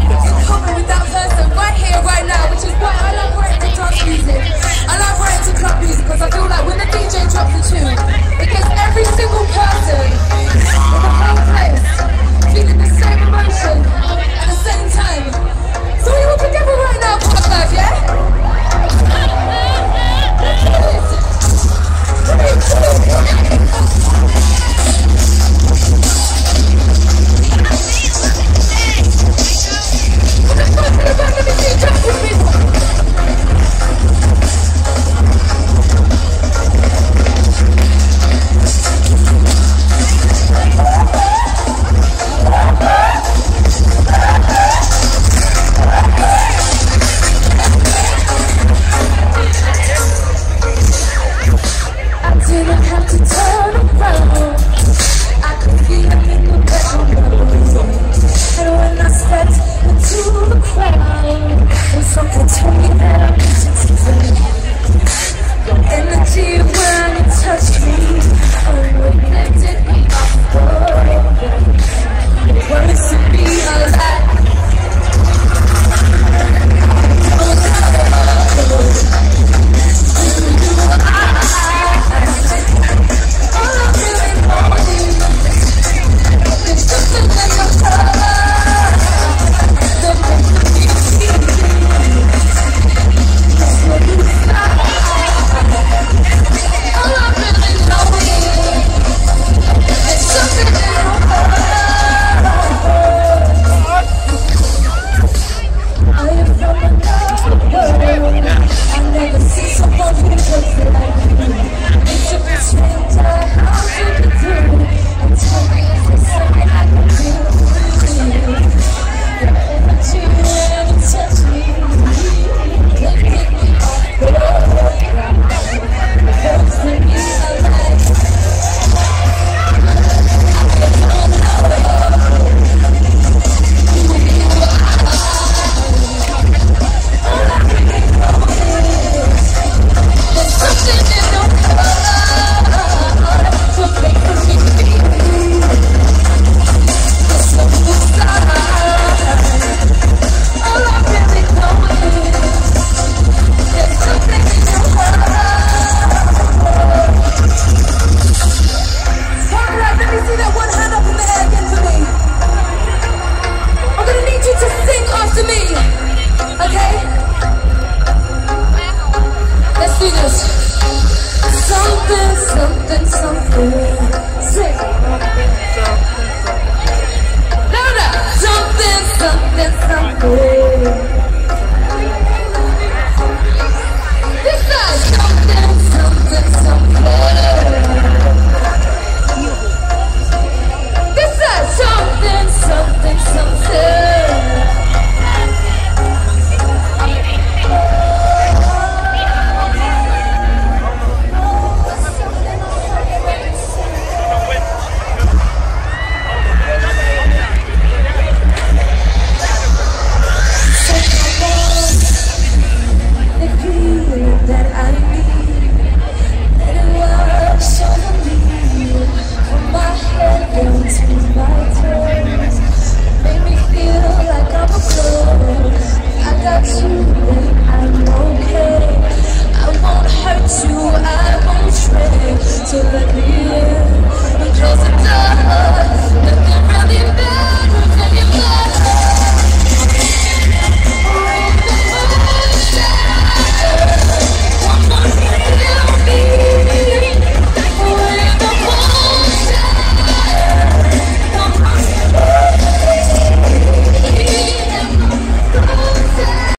common with that person right here, right now, which is why I love writing to dance music. I love writing to club music because I feel like when the DJ drops the tune, it gets every single person in the whole place feeling the same emotion at the same time. So we all together right now, Park Life, yeah? Let's do this. Something